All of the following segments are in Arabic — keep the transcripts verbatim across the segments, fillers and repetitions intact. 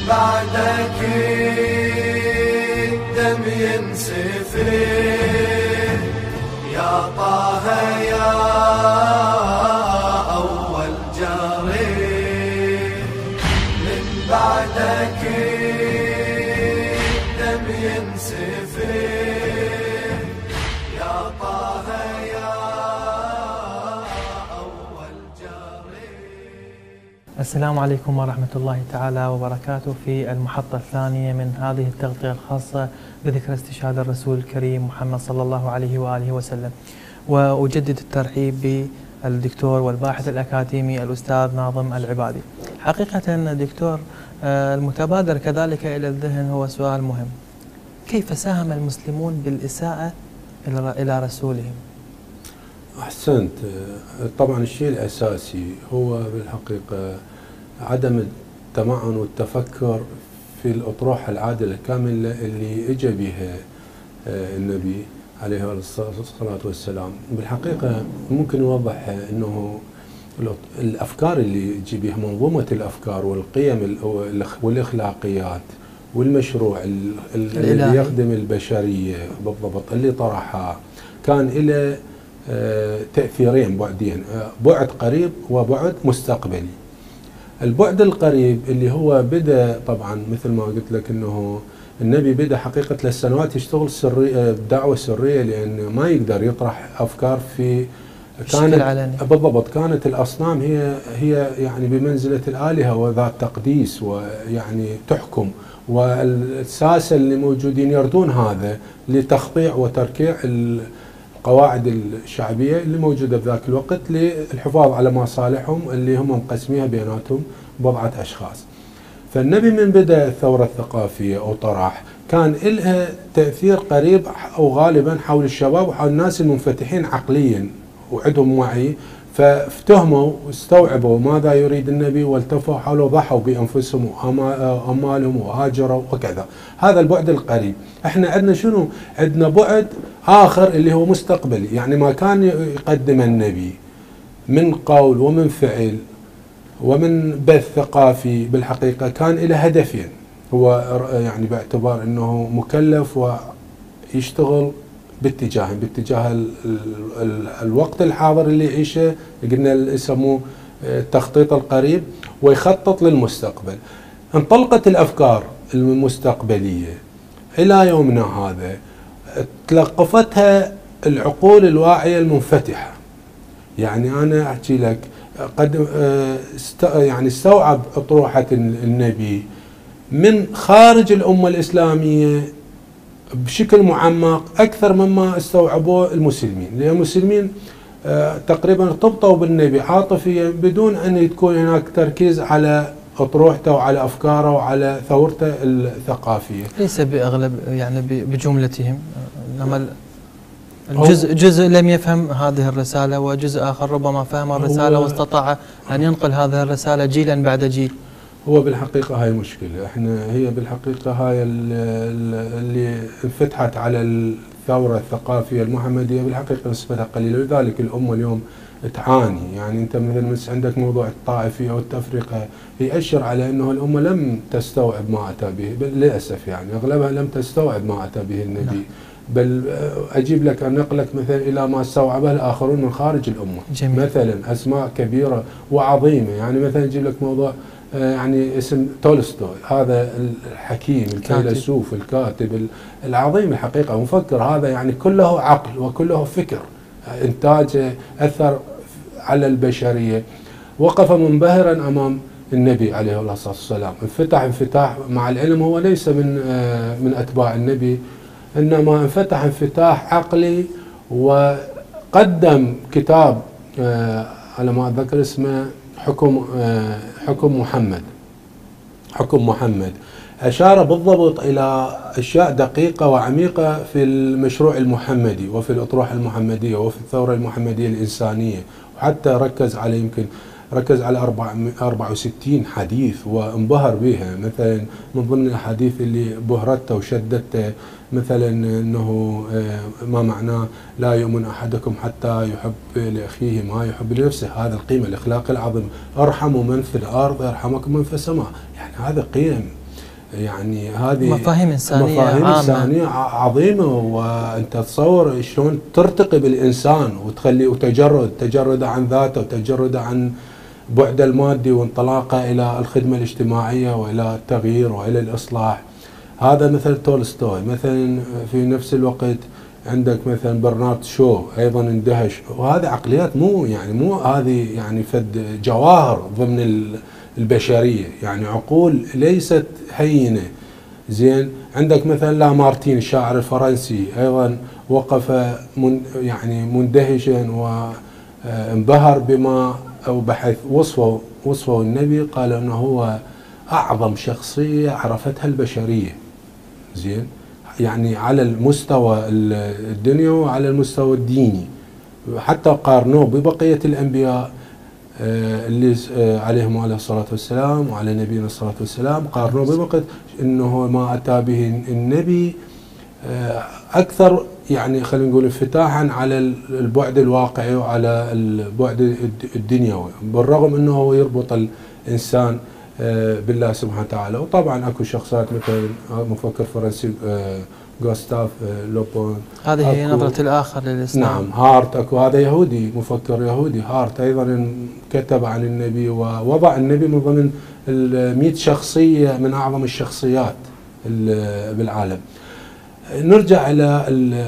بعدك الدم ينسفك يا طه يا أول جاري، من بعدك الدم ينسفك يا طه يا أول جاري. السلام عليكم ورحمة الله تعالى وبركاته. في المحطة الثانية من هذه التغطية الخاصة بذكرى استشهاد الرسول الكريم محمد صلى الله عليه وآله وسلم، وأجدد الترحيب بالدكتور والباحث الأكاديمي الأستاذ ناظم العبادي. حقيقة دكتور، المتبادر كذلك إلى الذهن هو سؤال مهم: كيف ساهم المسلمون بالإساءة إلى رسولهم؟ أحسنت. طبعا الشيء الأساسي هو بالحقيقة عدم التمعن والتفكر في الأطروحة العادلة الكاملة اللي اجى بها النبي عليه الصلاة والسلام. بالحقيقة ممكن نوضح أنه الأفكار اللي يجي بها منظومة الأفكار والقيم والأخلاقيات والمشروع اللي يخدم البشرية بالضبط اللي طرحها كان إلى تأثيرين بعدين، بعد قريب وبعد مستقبلي. البعد القريب اللي هو بدأ طبعا مثل ما قلت لك انه النبي بدأ حقيقة للسنوات يشتغل سرية بدعوة سرية، لأن ما يقدر يطرح أفكار في كانت بالضبط كانت الأصنام هي هي يعني بمنزلة الآلهة وذات تقديس ويعني تحكم، والساسة اللي موجودين يردون هذا لتخطيع وتركيع القواعد الشعبية اللي موجودة بذاك الوقت للحفاظ على مصالحهم اللي هم مقسميها بيناتهم بضعة أشخاص. فالنبي من بدأ الثورة الثقافية أو طرح كان لها تأثير قريب أو غالبا حول الشباب وحول الناس المنفتحين عقليا وعندهم وعي، فافتهموا واستوعبوا ماذا يريد النبي والتفوا حوله وضحوا بأنفسهم وأموالهم وهاجروا وكذا. هذا البعد القريب. احنا عندنا شنو؟ عندنا بعد آخر اللي هو مستقبلي، يعني ما كان يقدم النبي من قول ومن فعل ومن بث ثقافي بالحقيقة كان له هدفين. هو يعني باعتبار أنه مكلف ويشتغل باتجاه باتجاه ال ال الوقت الحاضر اللي يعيشه، قلنا يسموه التخطيط القريب، ويخطط للمستقبل. انطلقت الأفكار المستقبلية إلى يومنا هذا، تلقفتها العقول الواعية المنفتحة. يعني أنا أحكي لك قد يعني استوعب أطروحة النبي من خارج الأمة الإسلامية بشكل معمق أكثر مما استوعبوه المسلمين، لأن المسلمين تقريبا ارتبطوا بالنبي عاطفيا بدون أن يكون هناك تركيز على أطروحته وعلى أفكاره وعلى ثورته الثقافية. ليس بأغلب يعني بجملتهم، إنما الجزء جزء لم يفهم هذه الرسالة، وجزء آخر ربما فهم الرسالة واستطاع أن ينقل هذه الرسالة جيلا بعد جيل. هو بالحقيقة هاي مشكلة. احنا هي بالحقيقة هاي اللي انفتحت على الثورة الثقافية المحمدية بالحقيقة نسبتها قليلة، ولذلك الأمة اليوم تعاني. يعني أنت مثلا عندك موضوع الطائفية أو التفرقة يؤشر على أنه الأمة لم تستوعب ما أتى به، للأسف يعني أغلبها لم تستوعب ما أتى به النبي. نعم. بل أجيب لك أنقلك مثلا إلى ما استوعبه الآخرون من خارج الأمة. جميل. مثلا أسماء كبيرة وعظيمة، يعني مثلا أجيب لك موضوع يعني اسم تولستوي، هذا الحكيم الفيلسوف الكاتب العظيم الحقيقة مفكر، هذا يعني كله عقل وكله فكر، إنتاجه أثر على البشرية. وقف منبهرا أمام النبي عليه الصلاة والسلام، انفتح انفتاح مع العلم، هو ليس من من أتباع النبي، إنما انفتح انفتاح عقلي، وقدم كتاب على ما أتذكر اسمه حكم حكم محمد حكم محمد أشار بالضبط إلى أشياء دقيقة وعميقة في المشروع المحمدي وفي الأطروحة المحمدية وفي الثورة المحمدية الإنسانية، وحتى ركز على يمكن ركز على أربعة وستين حديث وانبهر بها. مثلا من ضمن الأحاديث اللي بهرته وشدته مثلا أنه ما معناه لا يؤمن أحدكم حتى يحب لأخيه ما يحب لنفسه، هذا القيمة الإخلاقية العظيمة. ارحموا من في الأرض يرحمكم من في السماء. يعني هذا قيم يعني هذه مفاهيم إنسانية مفاهيم عامة. إنسانية عظيمة. وأنت تصور شلون ترتقي بالإنسان وتخلي وتجرد تجرد عن ذاته وتجرد عن بعد المادي وانطلاقه إلى الخدمة الاجتماعية وإلى التغيير وإلى الإصلاح. هذا مثل تولستوي. مثلا في نفس الوقت عندك مثلا برنارد شو أيضا اندهش. وهذه عقليات مو يعني مو هذه يعني فد جواهر ضمن البشرية، يعني عقول ليست هينة. زين عندك مثلا لامارتين الشاعر الفرنسي أيضا وقف من يعني مندهشا وانبهر بما أو بحيث وصفه وصفه النبي، قال أنه هو أعظم شخصية عرفتها البشرية. زين يعني على المستوى الدنيا وعلى المستوى الديني، حتى قارنوه ببقية الأنبياء اللي عليهم عليه الصلاة والسلام وعلى نبينا الصلاة والسلام، قارنوه ببقية أنه ما أتى به النبي أكثر يعني خلينا نقول انفتاحا على البعد الواقعي وعلى البعد الدنيوي، بالرغم أنه يربط الإنسان بالله سبحانه وتعالى. وطبعا اكو شخصيات مثل مفكر فرنسي غوستاف لوبون، هذه هي نظرة الآخر للإسلام. نعم. هارت اكو هذا يهودي، مفكر يهودي. هارت ايضا كتب عن النبي ووضع النبي من ضمن المئة شخصية من اعظم الشخصيات بالعالم. نرجع الى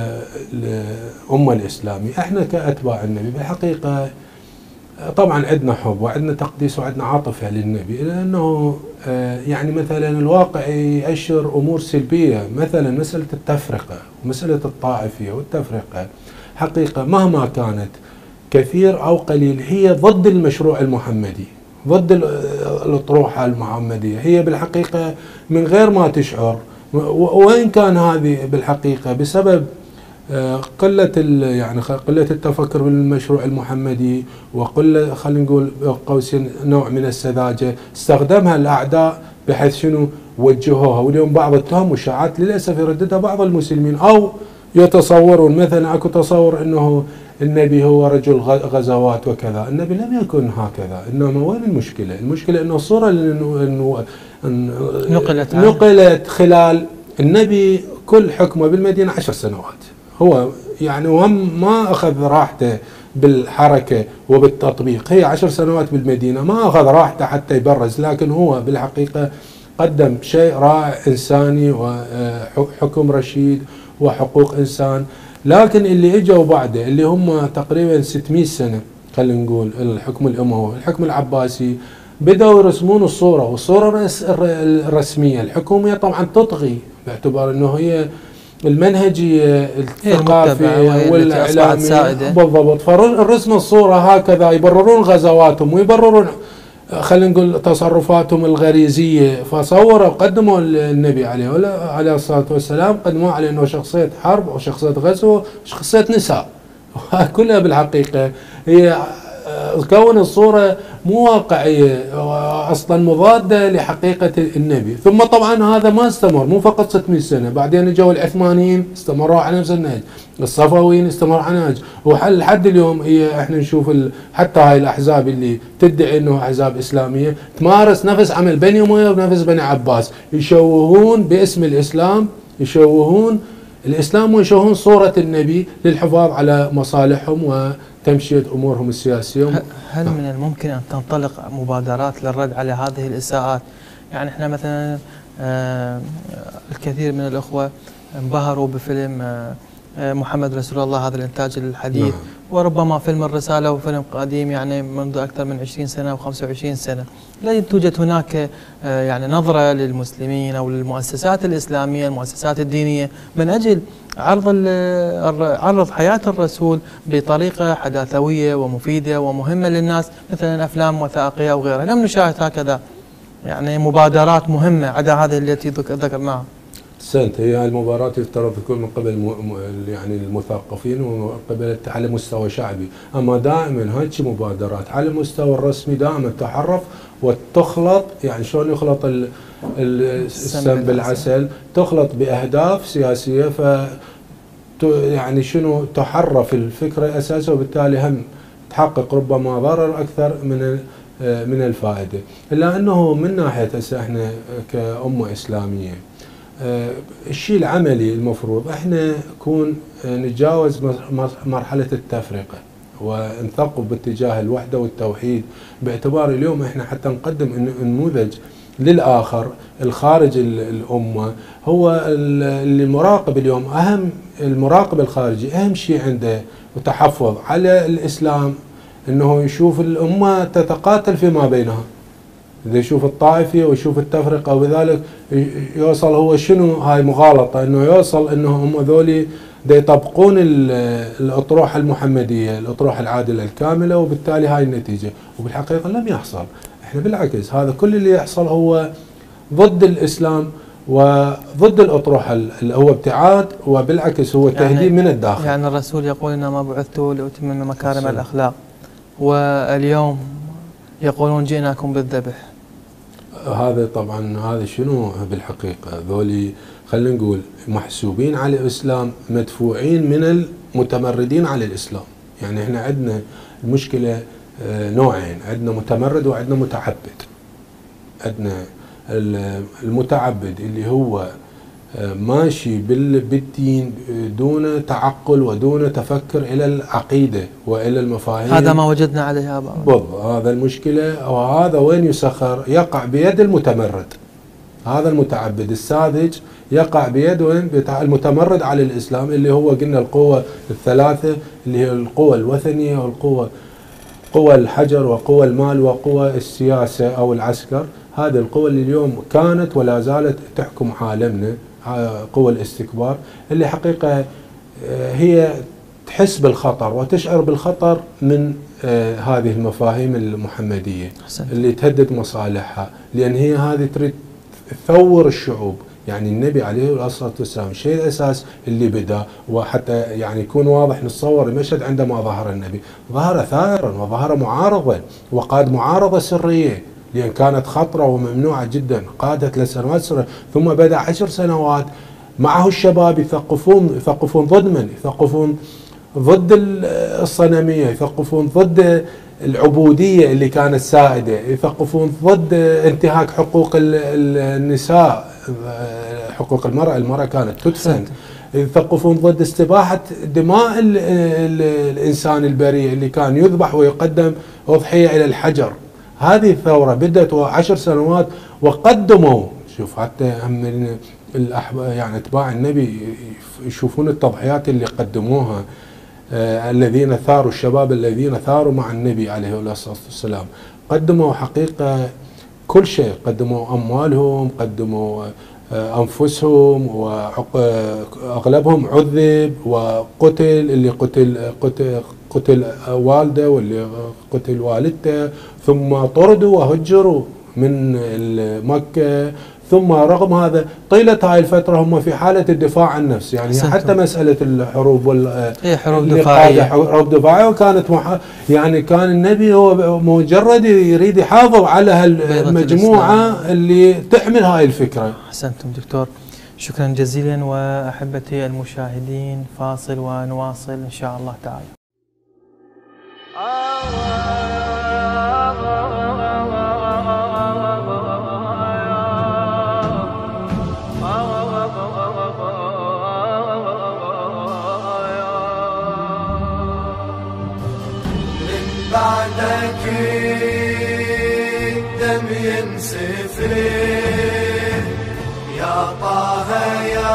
الامة الاسلامية. احنا كاتباع النبي بالحقيقة طبعا عندنا حب وعندنا تقديس وعندنا عاطفة للنبي، لأنه يعني مثلا الواقع يأشر أمور سلبية، مثلا مسألة التفرقة ومسألة الطائفية والتفرقة حقيقة مهما كانت كثير أو قليل هي ضد المشروع المحمدي، ضد الأطروحة المحمدية. هي بالحقيقة من غير ما تشعر، وإن كان هذه بالحقيقة بسبب قلة يعني قلة التفكر بالمشروع المحمدي وقلة خلينا نقول قوسين نوع من السذاجة استخدمها الأعداء بحيث شنو وجهوها. واليوم بعض التهم والشائعات للأسف يرددها بعض المسلمين، أو يتصورون مثلا اكو تصور انه النبي هو رجل غزوات وكذا. النبي لم يكن هكذا، انما وين المشكلة؟ المشكلة انه الصورة اللي نقلت نقلت خلال النبي كل حكمه بالمدينة عشر سنوات، هو يعني وهم ما أخذ راحته بالحركة وبالتطبيق. هي عشر سنوات بالمدينة ما أخذ راحته حتى يبرز، لكن هو بالحقيقة قدم شيء رائع إنساني وحكم رشيد وحقوق إنسان. لكن اللي اجوا بعده اللي هم تقريبا ستمئة سنة خلينا نقول الحكم الأموي الحكم العباسي، بدأوا يرسمون الصورة، والصورة الرسمية الحكومية طبعا تطغي باعتبار أنه هي المنهجية الثقافية والإعلامية بالضبط. فرسم الصورة هكذا يبررون غزواتهم ويبررون خلينا نقول تصرفاتهم الغريزية. فصوروا قدموا النبي عليه عليه الصلاة والسلام قدموا عليه أنه شخصية حرب أو شخصية غزو شخصية نساء، كلها بالحقيقة هي كون الصورة مو واقعية أصلا مضادة لحقيقة النبي. ثم طبعا هذا ما استمر، مو فقط ستمئة سنة، بعدين جاءوا العثمانيين استمروا على نفس النهج، الصفويين استمروا على نهج، وحد اليوم هي احنا نشوف حتى هاي الأحزاب اللي تدعي أنه أحزاب إسلامية تمارس نفس عمل بني أمية ونفس بني عباس، يشوهون باسم الإسلام، يشوهون الإسلام ويشوهون صورة النبي للحفاظ على مصالحهم وتمشية أمورهم السياسية. هل من الممكن أن تنطلق مبادرات للرد على هذه الإساءات؟ يعني احنا مثلا الكثير من الأخوة انبهروا بفيلم محمد رسول الله هذا الإنتاج الحديث، نعم. وربما فيلم الرسالة وفيلم قديم يعني منذ أكثر من عشرين سنة أو خمسة وعشرين سنة. لا توجد هناك يعني نظرة للمسلمين أو للمؤسسات الإسلامية المؤسسات الدينية من أجل عرض عرض حياة الرسول بطريقة حداثوية ومفيدة ومهمة للناس، مثلا أفلام وثائقية أو غيرها. لم نشاهد هكذا يعني مبادرات مهمة عدا هذه التي ذكرناها. سنت هي المباراه يفترض تكون من قبل يعني المثقفين ومن قبل على مستوى شعبي، اما دائما هاي مبادرات على المستوى الرسمي دائما تحرف وتخلط، يعني شلون يخلط السم بالعسل، تخلط باهداف سياسيه، ف يعني شنو تحرف الفكره الاساسيه، وبالتالي هم تحقق ربما ضرر اكثر من من الفائدة. إلا أنه من ناحية هسه احنا كأمة إسلامية الشيء العملي المفروض احنا نكون نتجاوز مرحلة التفرقة ونثقف باتجاه الوحدة والتوحيد، باعتبار اليوم احنا حتى نقدم نموذج للآخر الخارج الأمة. هو اللي مراقب اليوم، أهم المراقب الخارجي أهم شيء عنده وتحفظ على الإسلام، أنه يشوف الأمة تتقاتل فيما بينها، إذا يشوف الطائفية ويشوف التفرقة، وبذلك يوصل هو شنو هاي مغالطة، أنه يوصل أنه هم ذولي يطبقون الأطروحة المحمدية، الأطروحة العادلة الكاملة، وبالتالي هاي النتيجة. وبالحقيقة لم يحصل، احنا بالعكس هذا كل اللي يحصل هو ضد الإسلام وضد الأطروحة، اللي هو ابتعاد، وبالعكس هو تهديد يعني من الداخل. يعني الرسول يقول إنما بعثت لأتمم مكارم صحيح. الأخلاق، واليوم يقولون جئناكم بالذبح. هذا طبعا هذا شنو بالحقيقة؟ ذولي خلينا نقول محسوبين على الإسلام، مدفوعين من المتمردين على الإسلام. يعني احنا عندنا المشكلة نوعين، عندنا متمرد وعندنا متعبد. عندنا المتعبد اللي هو ماشي بالدين دون تعقل ودون تفكر إلى العقيدة وإلى المفاهيم. هذا ما وجدنا عليه آباء. بالضبط، هذا المشكلة، وهذا وين يسخر؟ يقع بيد المتمرد. هذا المتعبد الساذج يقع بيد وين؟ المتمرد على الإسلام، اللي هو قلنا القوة الثلاثة، اللي هي القوة الوثنية والقوة قوى الحجر وقوى المال وقوى السياسة أو العسكر. هذه القوى اللي اليوم كانت ولا زالت تحكم عالمنا، قوى الاستكبار، اللي حقيقة هي تحس بالخطر وتشعر بالخطر من هذه المفاهيم المحمدية اللي تهدد مصالحها، لأن هي هذه تريد تثور الشعوب. يعني النبي عليه الصلاة والسلام الشيء الأساس اللي بدأ، وحتى يعني يكون واضح نتصور المشهد عندما ظهر النبي، ظهر ثائرا وظهر معارضا وقاد معارضة سرية، لأن كانت خطرة وممنوعة جدا، قادت لسنوات سرية، ثم بدأ عشر سنوات معه الشباب يثقفون يثقفون ضد من؟ يثقفون ضد الصنمية، يثقفون ضد العبودية اللي كانت سائدة، يثقفون ضد انتهاك حقوق النساء، حقوق المرأة، المرأة كانت تدفن، يثقفون ضد استباحة دماء ال ال الإنسان البريء اللي كان يذبح ويقدم أضحية إلى الحجر. هذه الثورة بدأت عشر سنوات، وقدموا، شوف حتى هم يعني اتباع النبي يشوفون التضحيات اللي قدموها، آه الذين ثاروا، الشباب الذين ثاروا مع النبي عليه الصلاة والسلام، قدموا حقيقة كل شيء، قدموا أموالهم، قدموا آه أنفسهم، وأغلبهم عذب وقتل، اللي قتل قتل قتل والده واللي قتل والدته، ثم طردوا وهجروا من مكة. ثم رغم هذا طيلة هاي الفترة هم في حالة الدفاع عن النفس، يعني سنتم. حتى مسألة الحروب وال هي حروب دفاعية، حروب دفاعية، وكانت مح... يعني كان النبي هو مجرد يريد يحافظ على هالمجموعة اللي تحمل هاي الفكرة. أحسنتم دكتور، شكرا جزيلا. وأحبتي المشاهدين فاصل ونواصل إن شاء الله تعالى. بعدك الدم ينسفل يا طه يا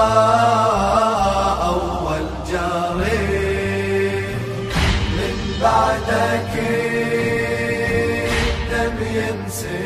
أول جاري، من بعدك الدم ينسفل